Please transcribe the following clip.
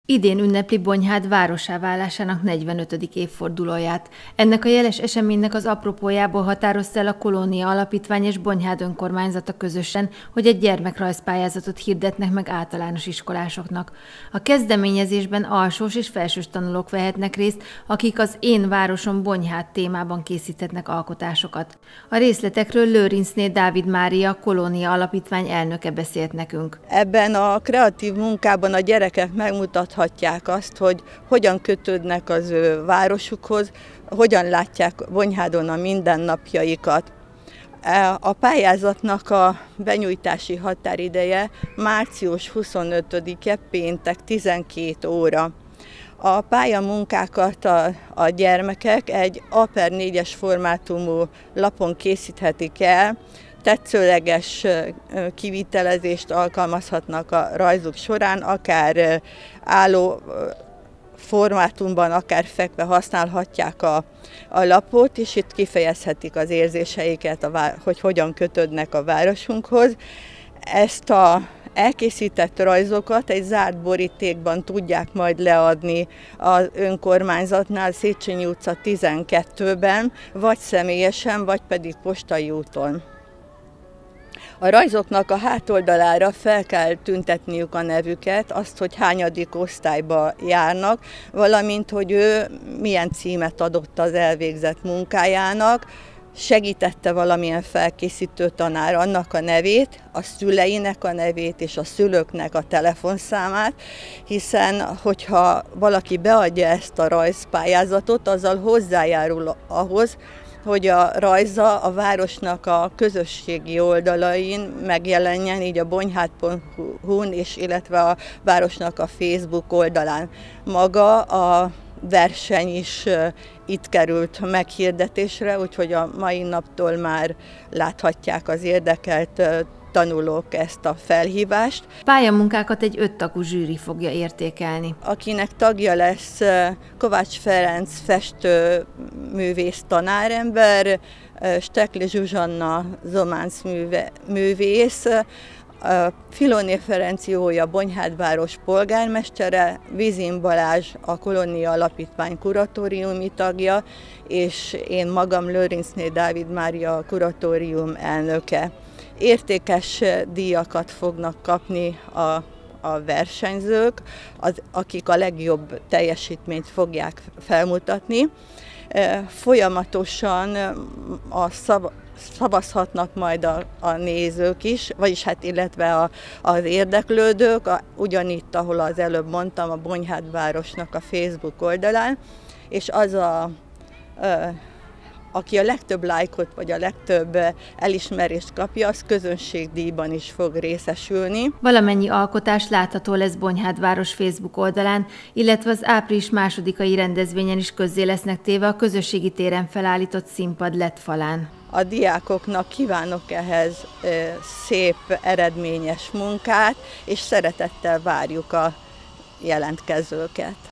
Idén ünnepli Bonyhád várossá válásának 45. évfordulóját. Ennek a jeles eseménynek az apropójából határozta el a Kolónia Alapítvány és Bonyhád önkormányzata közösen, hogy egy gyermekrajzpályázatot hirdetnek meg általános iskolásoknak. A kezdeményezésben alsós és felsős tanulók vehetnek részt, akik az Én városom Bonyhád témában készíthetnek alkotásokat. A részletekről Lőrincné Dávid Mária, Kolónia Alapítvány elnöke beszélt nekünk. Ebben a kreatív munkában a gyerekek megmutathatják azt, hogy hogyan kötődnek az ő városukhoz, hogyan látják Bonyhádon a mindennapjaikat. A pályázatnak a benyújtási határideje március 25-e péntek 12 óra. A pályamunkákat a gyermekek egy A/4-es formátumú lapon készíthetik el, tetszőleges kivitelezést alkalmazhatnak a rajzuk során, akár álló formátumban, akár fekve használhatják a lapot, és itt kifejezhetik az érzéseiket, hogy hogyan kötődnek a városunkhoz. Ezt az elkészített rajzokat egy zárt borítékban tudják majd leadni az önkormányzatnál, Széchenyi utca 12-ben, vagy személyesen, vagy pedig postai úton. A rajzoknak a hátoldalára fel kell tüntetniük a nevüket, azt, hogy hányadik osztályba járnak, valamint, hogy ő milyen címet adott az elvégzett munkájának, segítette valamilyen felkészítő tanár annak a nevét, a szüleinek a nevét és a szülőknek a telefonszámát, hiszen hogyha valaki beadja ezt a rajzpályázatot, azzal hozzájárul ahhoz, hogy a rajza a városnak a közösségi oldalain megjelenjen, így a bonyhád.hu-n, és illetve a városnak a Facebook oldalán. Maga a verseny is itt került meghirdetésre, úgyhogy a mai naptól már láthatják az érdekelt tanulók ezt a felhívást. Pályamunkákat egy 5 tagú zsűri fogja értékelni. Akinek tagja lesz Kovács Ferenc festő művész tanárember, Stekli Zsuzsanna zománc művész, Filóné Ferenc Jója Bonyhádváros polgármestere, Vizin Balázs a Kolónia Alapítvány kuratóriumi tagja, és én magam Lőrincné Dávid Mária a kuratórium elnöke. Értékes díjakat fognak kapni a versenyzők, akik a legjobb teljesítményt fogják felmutatni. Folyamatosan szavazhatnak majd a nézők is, vagyis hát illetve az érdeklődők, ugyanitt, ahol az előbb mondtam, a Bonyhád városnak a Facebook oldalán, és aki a legtöbb lájkot vagy a legtöbb elismerést kapja, az közönségdíjban is fog részesülni. Valamennyi alkotás látható lesz Bonyhád város Facebook oldalán, illetve az április 2-ai rendezvényen is közzé lesznek téve a közösségi téren felállított színpad LED falán. A diákoknak kívánok ehhez szép, eredményes munkát, és szeretettel várjuk a jelentkezőket.